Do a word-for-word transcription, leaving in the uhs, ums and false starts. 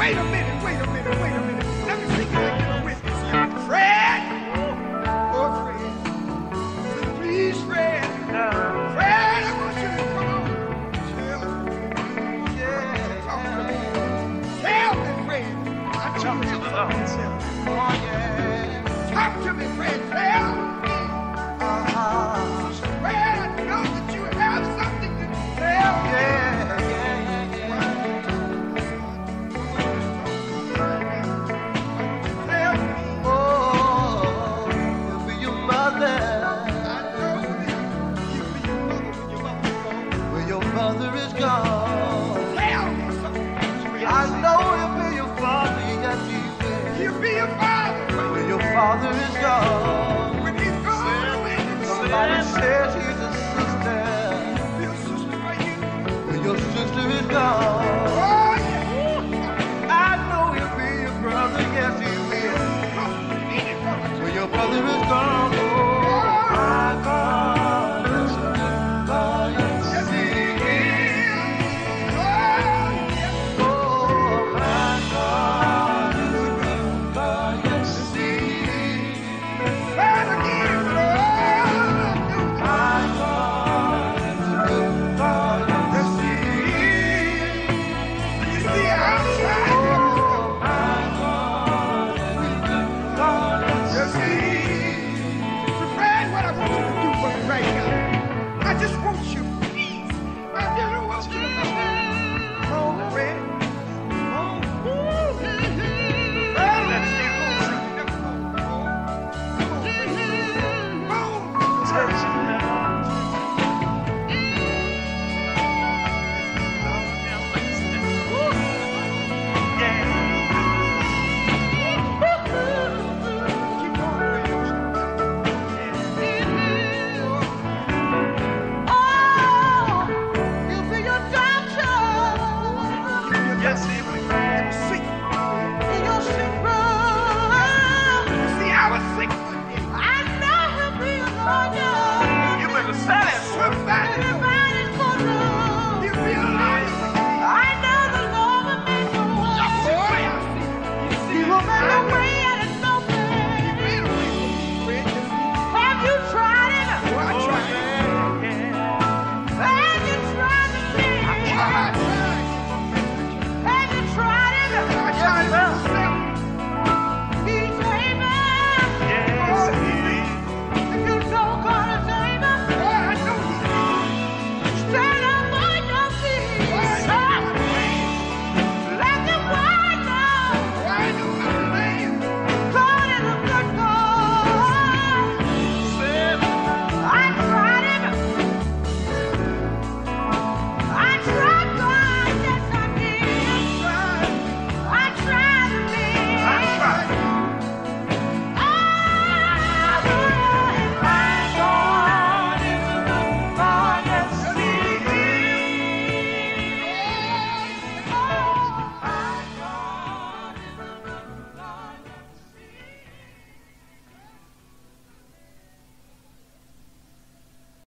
Wait a minute, wait a minute, wait a minute. Let me see if I get a witness here. Fred! Oh, Fred. Please, Fred. Fred, I want you to come on. Tell me. Yeah. Talk to me. Tell me, Fred. I talk to you something. Oh, yeah. Talk to me, Fred. Tell me. Uh-huh. Fred, I know that you have something to tell me. Yeah. Mother is gone. Tell me something. I know he'll be your father, yes he will. He'll be your father. When your father is gone.